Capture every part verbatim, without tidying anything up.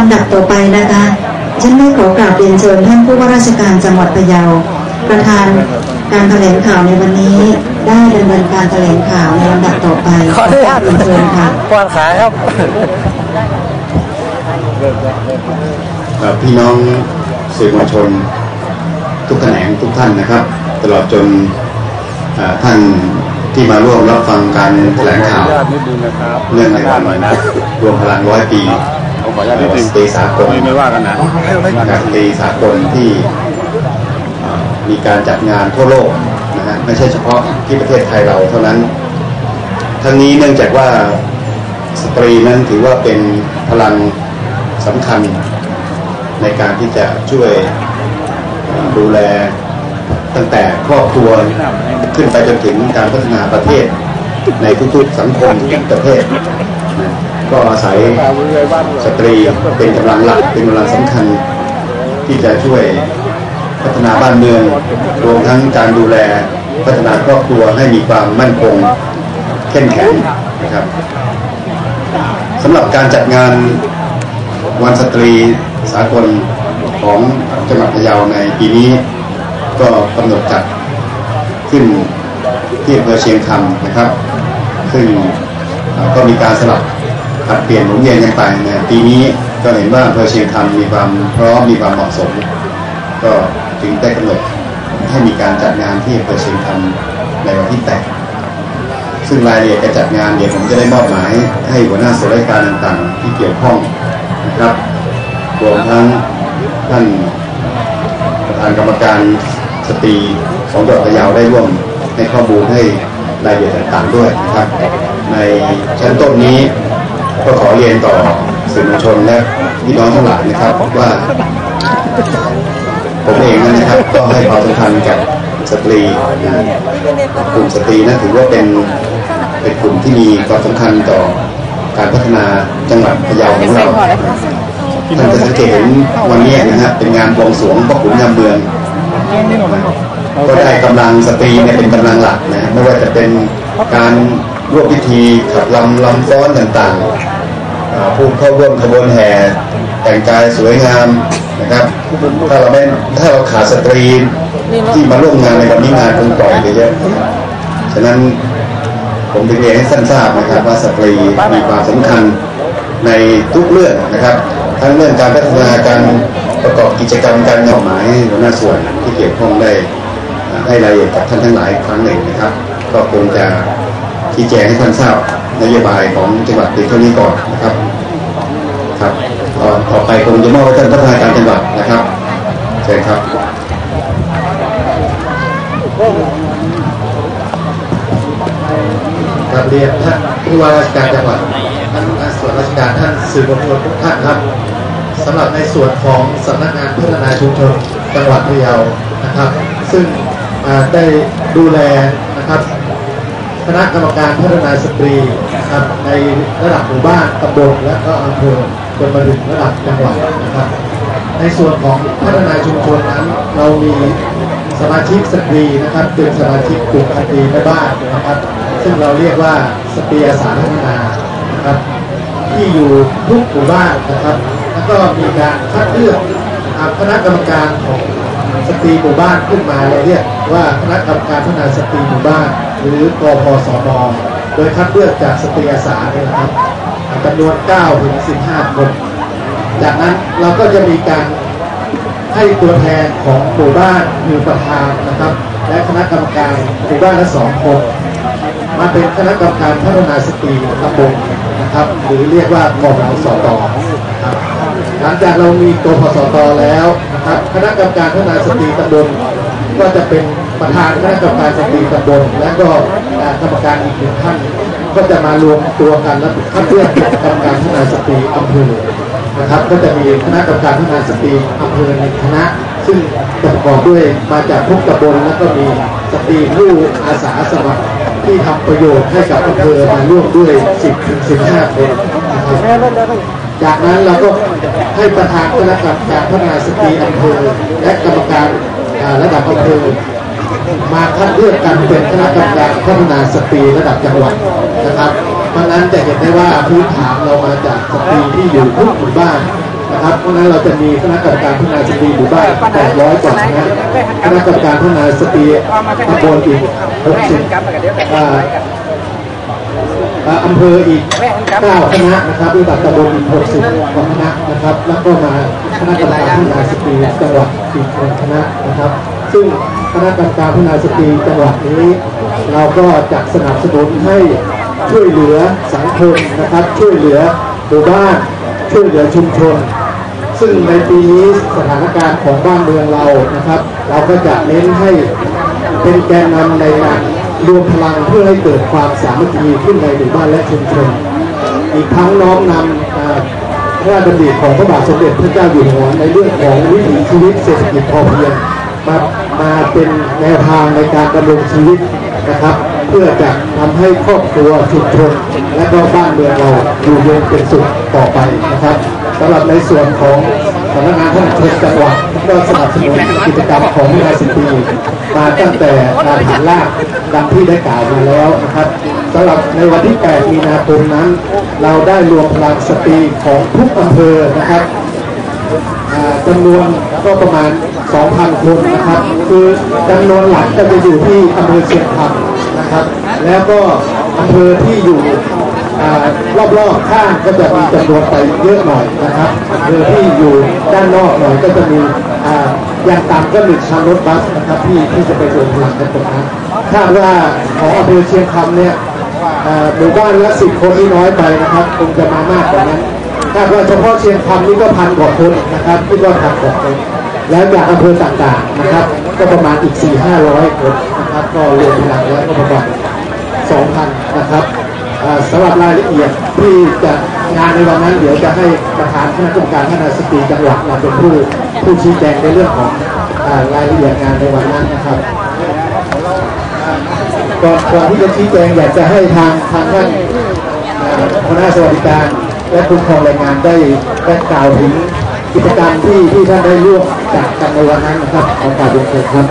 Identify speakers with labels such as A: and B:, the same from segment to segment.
A: ำดับต่อไปนะคะฉันได้ขอกราบเรียนเชิญท่านผู้ว่าราชการจังหวัดพะเยาประธานการแถลงข่าวในวันนี้ได้ดำเนินการแถลงข่าวในลำดับต่อไป
B: ขออนุญาต
A: เรียนเชิญค่ะ
B: กวางขาครับ
C: พี่น้องสื่อมวลชนทุกแขนงทุกท่านนะครับตลอดจนท่านที่มาร่วมรับฟังการแถลงข่าวเรื่องในวันรวมพลังร้อยปีสตรีสากลไม่ว่ากันนะการสตรีสากลที่มีการจัดงานทั่วโลกนะฮะไม่ใช่เฉพาะที่ประเทศไทยเราเท่านั้นทั้งนี้เนื่องจากว่าสตรีนั้นถือว่าเป็นพลังสำคัญในการที่จะช่วยดูแลตั้งแต่ครอบครัวขึ้นไปจนถึงการพัฒนาประเทศในทุกๆสังคมทุกประเทศก็อาศัยสตรีเป็นกำลังหลักเป็นกำลังสำคัญที่จะช่วยพัฒนาบ้านเมืองรวมทั้งการดูแลพัฒนาครอบครัวให้มีความมั่นคงเข้มแข็งนะครับสำหรับการจัดงานวันสตรีสากลของจังหวัดพะเยาในปีนี้ก็กำหนดจัดขึ้นที่อำเภอเชียงคำนะครับซึ่งก็มีการสลับผัดเปลี่ยนหมุนเวียนกันไปในปีนี้ก็เห็นว่าอำเภอเชียงคำมีความพร้อมมีความเหมาะสมก็จึงได้กำหนดให้มีการจัดงานที่อำเภอเชียงคำในวันที่แปดซึ่งรายละเอียดการจัดงานเดี๋ยวผมจะได้มอบหมายให้หัวหน้าส่วนราชการต่างๆที่เกี่ยวข้องนะครับรวมทั้งท่านประธานกรรมการสตรีของจังหวัดพะเยาได้ร่วมให้ข้อมูลให้รายละเอียดต่างๆด้วยนะครับในชั้นต้นนี้ก็ขอเรียนต่อสื่อมวลชนและพี่น้องทั้งหลายนะครับว่าผมเองนะครับก็ให้ความสำคัญกับสตรีกลุ่มสตรีนั้นถือว่าเป็นเป็นกลุ่มที่มีความสำคัญต่อการพัฒนาจังหวัดพะเยาของเราท่านจะสังเกตเห็นวันนี้นะฮะเป็นงานบวงสรวงพ่อขุนงามเมืองก็ได้กำลังสตรีเนี่ยเป็นกำลังหลักนะไม่ว่าจะเป็นการร่วมพิธีขับลำลำฟ้อนต่างๆผู้เข้าร่วมขบวนแห่แต่งกายสวยงามนะครับถ้าเราไม่ถ้าเราขาดสตรีที่มาร่วมงานในวันนี้งานคงปล่อยไปเยอะฉะนั้นผมถึงเรียนให้ท่านทราบนะครับว่าสตรีมีความสำคัญในทุกเรื่องนะครับทั้งเรื่องการพัฒนาการประกอบกิจกรรมการเงาหมายหัวหน้าส่วนที่เกี่ยวข้องได้ให้รายละเอียดกับท่านทั้งหลายครั้งหนึ่งนะครับก็คงจะชี้แจงให้ท่านทราบนโยบายของจังหวัดเพียงเท่านี้ก่อนนะครับครับต่อไปคงจะมอบให้ท่านพัฒนาการจังหวัดนะครับเชิญครับกราบเรียนท่านผู้ว่าราชการจังหวัดท่านส่วนราชการท่านสื่อมวลชนทุกท่านครับสำหรับในส่วนของสำนักงานพัฒนาชุมชนจังหวัดพะเยานะครับซึ่งได้ดูแลนะครับคณะกรรมการพัฒนาสตรีนะครับในระดับหมู่บ้านตำบลและก็อำเภอจนมาถึงระดับจังหวัดนะครับในส่วนของพัฒนาชุมชนนั้นเรามีสมาชิกสตรีนะครับเป็นสมาชิกกลุ่มสตรีแม่บ้านนะครับซึ่งเราเรียกว่าสตรีอาสาพัฒนานะครับที่อยู่ทุกหมู่บ้านนะครับแล้วก็มีการคัดเลือกคณะกรรมการของสตรีหมู่บ้านขึ้นมาเราเรียกว่าคณะกรรมการพัฒนาสตรีหมู่บ้านหรือกพสนโดยคัดเลือกจากสตรีอาสาเนี่ยนะครับจำนวนเก้าถึงสิบห้าคนจากนั้นเราก็จะมีการให้ตัวแทนของหมู่บ้านคือประธานนะครับและคณะกรรมการหมู่บ้านละสองคนมาเป็นคณะกรรมการพัฒนาสตรีตำบลนะครับหรือเรียกว่ากพสตนะครับหลังจากเรามีกพสตแล้วนะครับคณะกรรมการพัฒนาสตรีตำบลก็จะเป็นประธานคณะกรรมการสตรีตำบลและก็กรรมการอีกหนึ่งท่านก็จะมารวมตัวกันและคัดเลือกกรรมการพัฒนาสตรีอำเภอนะครับก็จะมีคณะกรรมการพัฒนาสตรีอำเภอในคณะซึ่งประกอบด้วยมาจากทุกตำบลและก็มีสตรีผู้อาสาสมัครที่ทำประโยชน์ให้กับอำเภอมาร่วมด้วย สิบถึงสิบห้า คนนะครับจากนั้นเราก็ให้ประธานคณะกรรมการพัฒนาสตรีอำเภอและกรรมการระดับอำเภอมาคัดเลือกกันเป็นคณะกรรมการพัฒนาสตรีระดับจังหวัดนะครับเพราะนั้นจะเห็นได้ว่าพื้นฐานเรามาจากสตรีที่อยู่ทุกหมู่บ้านนะครับเพราะนั้นเราจะมีคณะกรรมการพัฒนาสตรีหมู่บ้านแปดร้อยกว่าคณะคณะกรรมการพัฒนาสตรีตำบลอีกหกสิบอำเภออีกเก้าคณะนะครับระดับตำบลอีกหกสิบกว่าคณะนะครับแล้วก็มาคณะกรรมการพัฒนาสตรีจังหวัดอีกหนึ่งคณะนะครับซึ่งคณะกรรมการพัฒนาสตรีจังหวัดนี้เราก็จะสนับสนุนให้ช่วยเหลือสังคมนะครับช่วยเหลือหมู่บ้านช่วยเหลือชุมชนซึ่งในปีนี้สถานการณ์ของบ้านเมืองเรานะครับเราก็จะเน้นให้เป็นแกนนำในการรวมพลังเพื่อให้เกิดความสามัคคีขึ้นในหมู่บ้านและชุมชนอีกทั้งน้อมนำพระราชดำริของพระบาทสมเด็จพระเจ้าอยู่หัวในเรื่องของวิถีชีวิตเศรษฐกิจพอเพียงมามาเป็นแนวทางในการดำรงชีวิตนะครับเพื่อจะทำให้ครอบครัวชุมชนและก็บ้านเมืองเราอยู่เย็นเป็นสุขต่อไปนะครับสำหรับในส่วนของสำนักงานพัฒนาชุมชนจังหวัดก็สนับสนุนกิจกรรมของวิทยาสตรีมาตั้งแต่การฐานรากดังที่ได้กล่าวมาแล้วนะครับสำหรับในวันที่แปดมีนาคมนั้นเราได้รวมพลังสตรีของทุกอำเภอนะครับจำนวนก็ประมาณ สองพัน คนนะครับคือจำนวนหลักก็จะอยู่ที่อำเภอเชียงคำนะครับแล้วก็อำเภอที่อยู่รอบๆข้างก็จะมีจำนวนไปเยอะหน่อยนะครับอำเภอที่อยู่ด้านนอกหน่อยก็จะมีอย่างต่ำก็หนึ่งคันรถบัสนะครับที่ที่จะไปรวมพลังกันตรงนั้นคาดว่าของอำเภอเชียงคำเนี่ยหมู่บ้านละสิบคนนี่น้อยไปนะครับคงจะมามากกว่านั้นคาดว่าเฉพาะเชียงคำนี่ก็พันกว่าคนนะครับที่ก็พันกว่าคนแล้วจากอำเภอต่างๆนะครับก็ประมาณอีก สี่ห้าร้อย คนนะครับก็รวมพลังแล้วก็ประมาณ สองพัน นะครับสำหรับรายละเอียดที่จะงานในวันนั้นเดี๋ยวจะให้ประธานคณะกรรมการพัฒนาสตรีจังหวัดมาเป็นผู้ผู้ชี้แจงในเรื่องของรายละเอียดงานในวันนั้นนะครับก่อนก่อนที่จะชี้แจงอยากจะให้ทางทางท่านคณะสวัสดิการและคุ้มครองแรงงานได้ได้กล่าวถึงกิจกรรมที่ที่ท่านได้ร่วมจัดกันในวันนั้นนะครับขอกราบเรียนเชิญครับ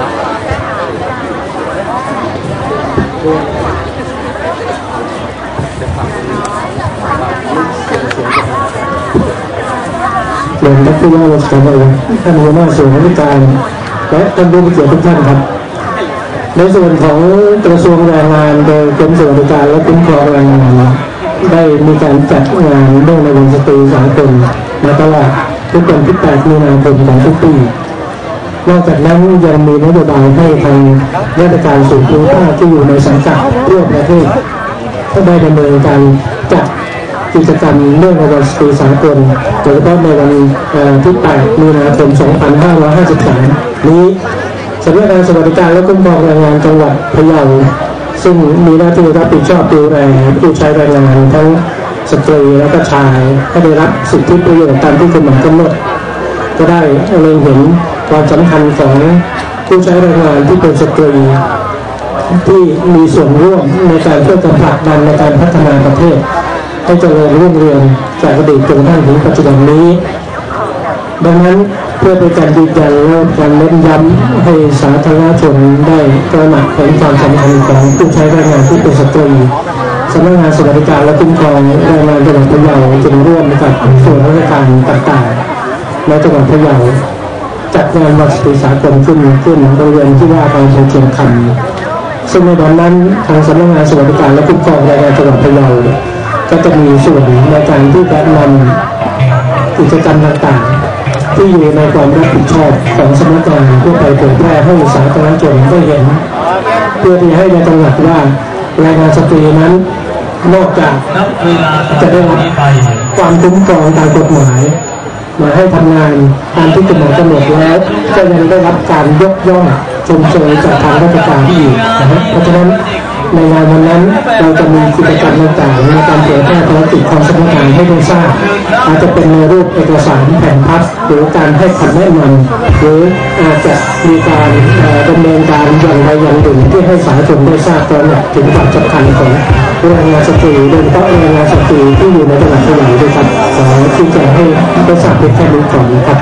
B: เรียนท่านผู้ว่าราชการจังหวัดท่านหัวหน้าส่วนราชการและท่านผู้มีเกียรติทุกท่านครับในส่วนของกระทรวงแรงงานโดยกรมสวัสดิการและคุ้มครองแรงงานได้มีการจัดงานเรื่องในวันสตรีสากลมาตลอดทุกวันที่แปดมีนาคมของทุกปีนอกจากนั้นยังมีนโยบายให้ทางราชการส่วนภูมิภาคที่อยู่ในสังกัดทั่วประเทศก็ได้ดำเนินการจัดกิจกรรมเรื่องในวันสตรีสากลโดยเฉพาะในวันที่แปดมีนาคมสองพันห้าร้อยห้าสิบสามนี้สำนักงานสวัสดิการและคุ้มครองแรงงานจังหวัดพะเยาซึ่งมีหน้าที่รับผิดชอบดูแลผู้ใช้แรงงานทั้งสตรีและก็ชายให้ได้รับสิทธิประโยชน์ตามที่กฎหมายกำหนดก็ได้เล็งเห็นความสำคัญของผู้ใช้แรงงานที่เป็นสตรีที่มีส่วนร่วมในการเพื่อการผลักดันในการพัฒนาประเทศให้เจริญรุ่งเรืองจากอดีตจนกระทั่งถึงปัจจุบันนี้ดังนั้นเพื่อเป็นการยืนยันและการเน้นย้ำให้สาธารณชนได้ตระหนักถึงความสำคัญของผู้ใช้แรงงานที่เป็นสตรีสำนักงานสวัสดิการและคุ้มครองแรงงานจังหวัดพะเยาจึงร่วมกับส่วนราชการต่างๆในจังหวัดพะเยาจัดงานวันสตรีสากลขึ้นขึ้นบริเวณที่ว่าการเชียงคำซึ่งในวันนั้นทางสำนักงานสวัสดิการและคุ้มครองแรงงานจังหวัดพะเยาก็จะมีส่วนในการที่จะนำกิจกรรมต่างๆที่อยู่ในความรับผิดชอบของสำนักงานเพื่อไปเผยแพร่ให้สาธารณชนได้เห็นเพื่อที่ให้ในจังหวัดว่าแรงงานสตรีนั้นนอกจากจะได้รับความคุ้มครองตามกฎหมายมาให้ทำงานตามที่กฎหมายกำหนดแล้วก็ยังได้รับการยกย่องชมเชยจากทางราชการที่อยู่นะครับเพราะฉะนั้นในงานวันนั้นเราจะมีกิจกรรมต่างๆในการเผยแพร่ภารกิจของสำนักงานให้ได้ทราบอาจจะเป็นในรูปเอกสารแผ่นพับหรือการให้คำแนะนำหรืออาจจะมีการดำเนินการอย่างใดอย่างหนึ่งที่ให้สาธารณชนได้ทราบตระหนักถึงความสำคัญของแรงงานสตรีโดยเฉพาะแรงงานสตรีที่อยู่ในจังหวัดพะเยาด้วยครับขอชี้แจงให้ได้ทราบเป็นแค่นี้ก่อนนะครับ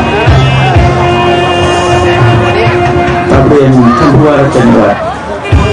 D: เรียนท่านผู้ว่าราชการจังหวัดพี่น้อง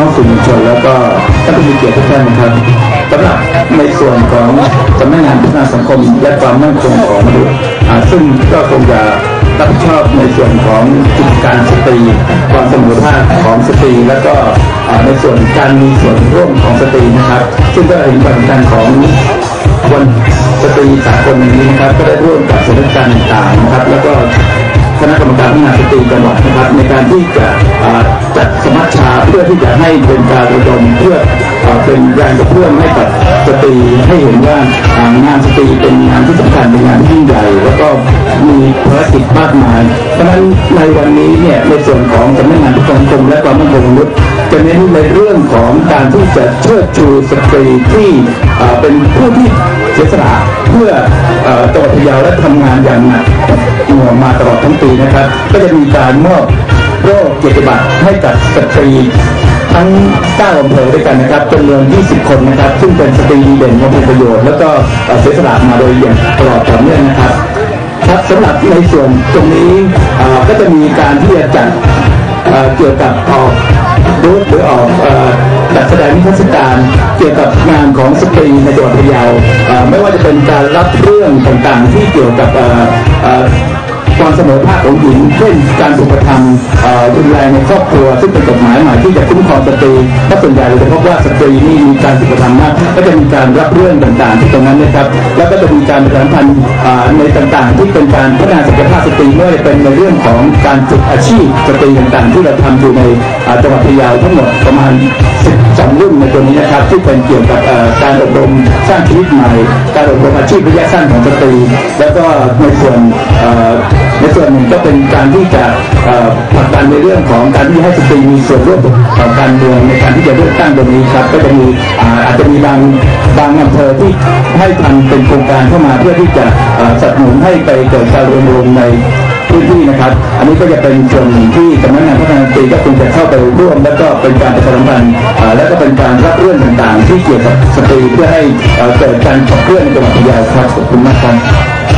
D: องสื่อมวลชนแล้วก็ท่านผู้มีเกียรติทุกท่านนะครับสำหรับในส่วนของสำนักงานพัฒนาสังคมและความมั่นคงของมนุษย์ซึ่งก็คงจะรับผิดชอบในส่วนของกิจการสตรีความเสมอภาคของสตรีและก็ในส่วนการมีส่วนร่วมของสตรีนะครับซึ่งก็เห็นความสำคัญของวันสตรีสากลนี้นะครับก็ได้ร่วมกับสถานการณ์ต่างๆนะครับแล้วก็คณะกรรมการพัฒนาสตรีจังหวัดนะครับในการที่จะจัดสมัชชาเพื่อที่จะให้เป็นการระดมเพื่อเป็นแรงกระเพื่อมให้กับสตรีให้เห็นว่างานสตรีเป็นงานที่สำคัญเป็นงานที่ยิ่งใหญ่แล้วก็มีภารกิจมากมายเพราะฉะนั้นในวันนี้เนี่ยในส่วนของสำนักงานพัฒนาสังคมและความมั่นคงของมนุษย์จะเน้นในเรื่องของการที่จะเชิดชูสตรีที่เป็นผู้ที่เสียสละเพื่อจังหวัดพะเยาและทำงานอย่างหนักหน่วงมาตลอดทั้งปีนะครับก็จะมีการมอบโล่เกียรติบัตรให้กับสตรีทั้งเก้าอำเภอด้วยกันนะครับจำนวนยี่สิบคนนะครับซึ่งเป็นสตรีดีเด่นมาเป็นประโยชน์แล้วก็เสียสละมาโดยอย่างตลอดต่อเนื่องนะครับครับสำหรับในส่วนตรงนี้ก็จะมีการที่จะจัดเกี่ยวกับออกบูธหรือออกจัดแสดงนิทรรศการเกี่ยวกับงานของสตรีในจังหวัดพะเยาไม่ว่าจะเป็นการรับเรื่องต่างๆที่เกี่ยวกับความเสมอภาคของหญิงเช่นการถูกกระทำรุนแรงในครอบครัวซึ่งเป็นกฎหมายใหม่ที่จะคุ้มครองสตรีเพราะส่วนใหญ่เราจะพบว่าสตรีนี่มีการถูกกระทำมากก็จะมีการรับเรื่องต่างๆที่ตรงนั้นนะครับแล้วก็จะมีการประชาสัมพันธ์ในต่างๆที่เป็นการพัฒนาศักยภาพสตรีไม่ว่าจะเป็นในเรื่องของการฝึกอาชีพสตรีต่างๆที่เราทำอยู่ในจังหวัดพะเยาทั้งหมดประมาณสิบสองรุ่นในตัวนี้นะครับที่เป็นเกี่ยวกับการอบรมสร้างชีวิตใหม่การอบรมอาชีพระยะสั้นของสตรีแล้วก็ในส่วนในส่วนหนึ่งก็เป็นการที่จะผลักดันในเรื่องของการที่ให้สตรีมีส่วนร่วมกับการเมืองในการที่จะเลือกตั้งตรงนี้ครับก็จะมีอาจจะมีบางบางอำเภอที่ให้ทำเป็นโครงการเข้ามาเพื่อที่จะสนับสนุนให้ไปเกิดการรวมรวมในพื้นที่นะครับอันนี้ก็จะเป็นส่วนหนึ่งที่สำนักงานพัฒนาสตรีก็คงจะเข้าไปร่วมแล้วก็เป็นการประชาสัมพันธ์และก็เป็นการรับเรื่องต่างๆที่เกี่ยวกับสตรีเพื่อให้เกิดการขับเคลื่อนในจังหวัดพะเยาครับขอบคุณมากครับ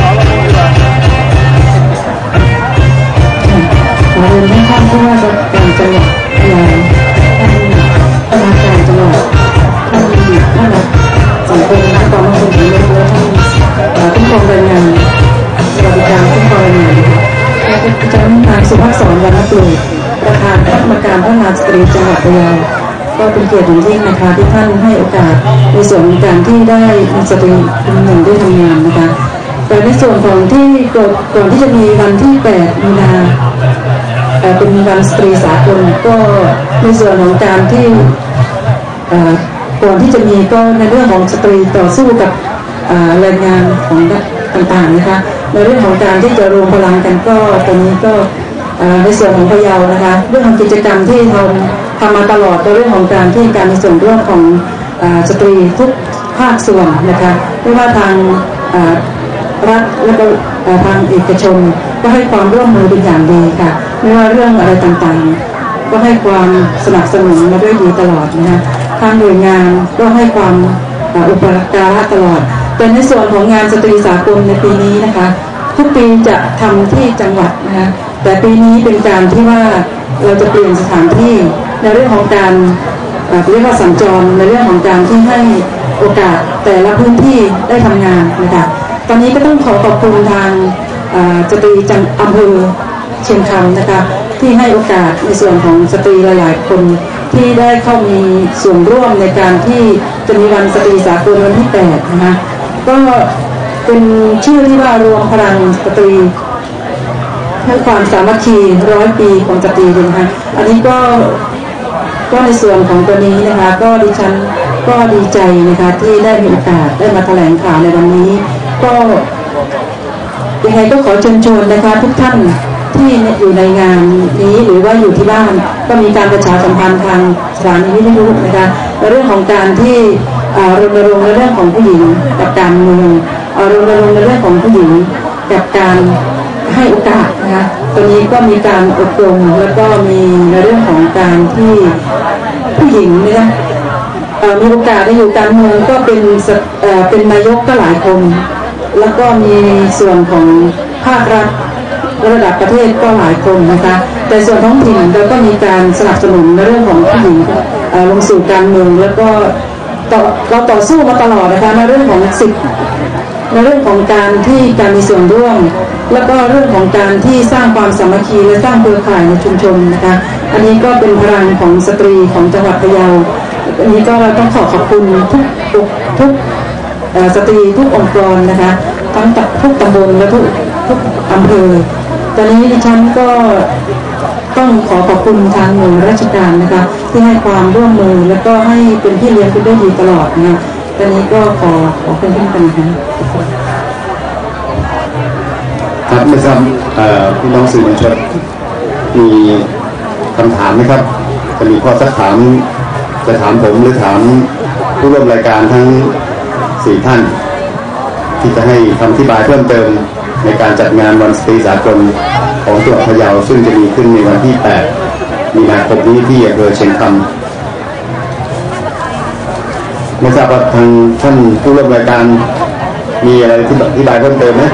A: ขอเรียนให้ท่านผู้ว่าราชการจังหวัดพะเยาท่านผู้ว่าการจังหวัดท่านท่านสังคมและความมั่นคงของมนุษย์และท่านคุ้มครองแรงงานสวัสดิการคุ้มครองแรงงานและอาจารย์นางสุภาพสรวรรณปลูกประธานคณะกรรมการพัฒนาสตรีจังหวัดพะเยาก็เป็นเกียรติอย่างยิ่งนะคะที่ท่านให้โอกาสในส่วนของการที่ได้มีสตรีคนหนึ่งได้ทำงานนะคะแต่ในส่วนของที่ก่อนที่จะมีวันที่แปดมีนาเป็นวันสตรีสากลก็ในส่วนของการที่ก่อนที่จะมีก็ในเรื่องของสตรีต่อสู้กับแรงงานของต่างๆนะคะในเรื่องของการที่จะรวมพลังกันก็ตอนนี้ก็ในส่วนของพะเยานะคะเรื่องของกิจกรรมที่ทำทำมาตลอดในเรื่องของการที่การมีส่วนร่วมของสตรีทุกภาคส่วนนะคะไม่ว่าทางรัฐและก็ทางเอกชนก็ให้ความร่วมมือเป็นอย่างดีค่ะไม่ว่าเรื่องอะไรต่างๆก็ให้ความสนับสนุนมาด้วยดีตลอดนะคะทางหน่วยงานก็ให้ความอุปการะตลอดเป็นในส่วนของงานสตรีสากลในปีนี้นะคะทุกปีจะทำที่จังหวัดนะคะแต่ปีนี้เป็นการที่ว่าเราจะเปลี่ยนสถานที่ในเรื่องของการเรียกว่าสัญจรในเรื่องของการที่ให้โอกาสแต่ละพื้นที่ได้ทำงานนะคะตอนนี้ก็ต้องขอขอบคุณทางสตรีจังอำเภอเชียงคำนะคะที่ให้โอกาสในส่วนของสตรีหลายๆคนที่ได้เข้ามีส่วนร่วมในการที่จะมีวันสตรีสากลวันที่แปดนะคะก็เป็นชื่อที่ว่ารวมพลังสตรีให้ความสามัคคีร้อยปีของสตรีนะคะอันนี้ก็ก็ในส่วนของตัวนี้นะคะก็ดิฉันก็ดีใจนะคะที่ได้มีโอกาสได้มาแถลงข่าวในวันนี้ก็ยังไงก็ขอเชิญชวนนะคะทุกท่านที่อยู่ในงานนี้หรือว่าอยู่ที่บ้านก็มีการประชาสัมพันธ์ทางสถานีวิทยุนะคะในเรื่องของการที่รณรงค์ในเรื่องของผู้หญิงกับการเมืองรณรงค์ในเรื่องของผู้หญิงกับการให้โอกาสนะคะตอนนี้ก็มีการอบรมแล้วก็มีในเรื่องของการที่ผู้หญิงเนี่ยมีโอกาสได้อยู่การเมืองก็เป็นเป็นนายกก็หลายคนแล้วก็มีส่วนของภาครัฐระดับประเทศก็หลายคนนะคะแต่ส่วนท้องถิ่นเราก็มีการสนับสนุนในเรื่องของผู้หญิงลงสู่การเมืองแล้วก็เราต่อสู้มาตลอดนะคะในเรื่องของสิทธิในเรื่องของการที่การมีส่วนร่วมแล้วก็เรื่องของการที่สร้างความสามัคคีและสร้างเครือข่ายในชุมชนนะคะอันนี้ก็เป็นพลังของสตรีของจังหวัดพะเยาอันนี้ก็เราต้องขอขอบคุณทุกทุกทุกสตรีทุกองค์กรนะคะทั้งทุกตำบลและทุกทุกอำเภอตอนนี้ดิฉันก็ต้องขอขอบคุณทางหน่วยราชการนะคะที่ให้ความร่วมมือแล้วก็ให้เป็นพี่เลี้ยงคุณได้ดีตลอดนะคะตอนนี้ก็ขอขอเป็นที่กันนะคะ
E: ครับไม่ทราบพี่น้องสื่อมวลชนมีคำถามไหมครับจะมีข้อสักถามจะถามผมหรือถามผู้ร่วมรายการทั้งสี่ท่านที่จะให้คำอธิบายเพิ่มเติมในการจัดงานวันสตรีสากลของจังหวัดพะเยาซึ่งจะมีขึ้นในวันที่แปดมีนาคมนี้ที่อำเภอเชียงคำไม่ทราบว่าทางท่านผู้ร่วมรายการมีอะไรที่อธิบายเพิ่มเติมไหม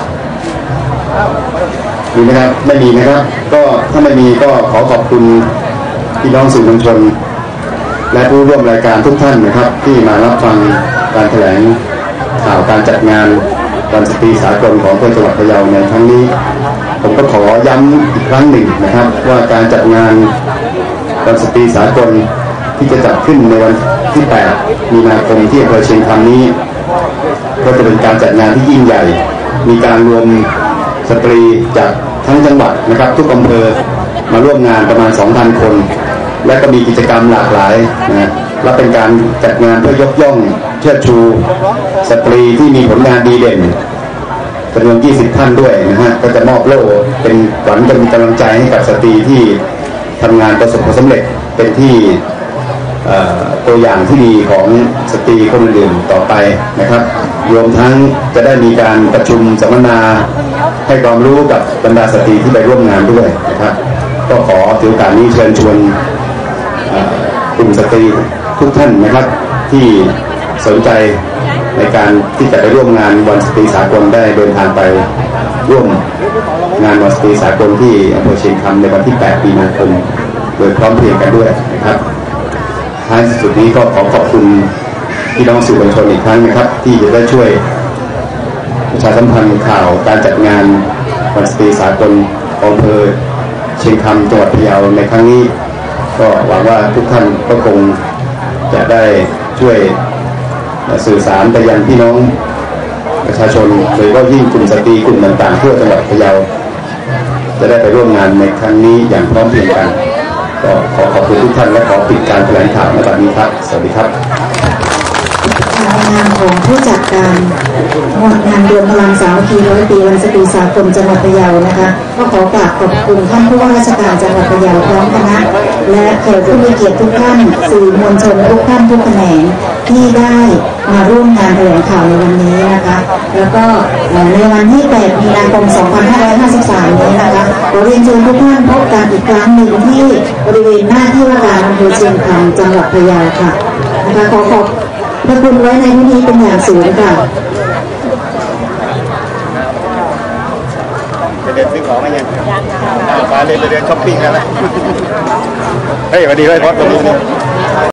E: มีไหมครับไม่มีนะครับก็ถ้าไม่มีก็ขอขอบคุณพี่น้องสื่อมวลชนและผู้ร่วมรายการทุกท่านนะครับที่มารับฟังการแถลงข่าวการจัดงานวันสตรีสากลของจังหวัดพะเยาในครั้งนี้ผมก็ขอย้ำอีกครั้งหนึ่งนะครับว่าการจัดงานวันสตรีสากลที่จะจัดขึ้นในวันที่แปดมีนาคมที่อำเภอเชียงคำนี้ก็จะเป็นการจัดงานที่ยิ่งใหญ่มีการรวมสตรีจากทั้งจังหวัดนะครับทุกอำเภอมาร่วมงานประมาณ สองพัน คนและก็มีกิจกรรมหลากหลายนะและเป็นการจัดงานเพื่อยกย่องเชิดชูสตรีที่มีผลงานดีเด่นจำนวนยี่สิบท่านด้วยนะฮะก็จะมอบโล่เป็นขวัญเป็นกำลังใจให้กับสตรีที่ทำงานประสบความสำเร็จเป็นที่ตัวอย่างที่ดีของสตรีคนอื่นต่อไปนะครับรวมทั้งจะได้มีการประชุมสัมมนาให้ความรู้กับบรรดาสตรีที่ไปร่วมงานด้วยนะครับก็ขอถือโอกาสนี้เชิญชวนกลุ่มสตรีทุกท่านนะครับที่สนใจในการที่จะไปร่วมงานวันสตรีสากลได้เดินทางไปร่วมงานวันสตรีสากลที่อำเภอเชียงคำในวันที่แปดมีนาคมโดยพร้อมเพรียงกันด้วยนะครับท้ายสุดนี้ก็ขอขอบคุณพี่น้องสื่อมวลชนอีกครั้งนะครับที่จะได้ช่วยประชาสัมพันธ์ข่าวการจัดงานวันสตรีสากลของอำเภอเชียงคำจังหวัดพะเยาในครั้งนี้ก็หวังว่าทุกท่านก็คงจะได้ช่วยสื่อสารไปยังพี่น้องประชาชนโดยเฉพาะยิ่งกลุ่มสตรีกลุ่มต่างๆทั่วจังหวัดพะเยาจะได้ไปร่วมงานในครั้งนี้อย่างพร้อมเพรียงกันก็ขอขอบคุณทุกท่านและขอปิดการแถลงข่าวในวันนี้ครับสวัสดีครับ
F: งานของผู้จัดการงานรวมพลังสามัคคีร้อยปีวันสตรีสากลจังหวัดพะเยานะคะก็ขอกราบขอบคุณท่านผู้ว่าราชการจังหวัดพะเยาพร้อมคณะและแขกผู้มีเกียรติทุกท่านสื่อมวลชนทุกท่านทุกแขนงที่ได้มาร่วมงานแถลงข่าวในวันนี้นะคะแล้วก็ในวันที่แปดมีนาคมสองพันห้าร้อยห้าสิบสามนี้นะคะขอเรียนเชิญทุกท่านพบกันอีกครั้งหนึ่งที่บริเวณหน้าที่ว่าการอำเภอเชียงคำจังหวัดพะเยาค่ะนะคะขอขอบพระคุณไว้ในที่นี้เป็นอย่างสูงค่ะ
G: ไปเดินซื้อของมายังมาเลยไปเดินช้อปปิ้งกันแล้วเฮ้ยสวัสดีเลยพอดตรงนี้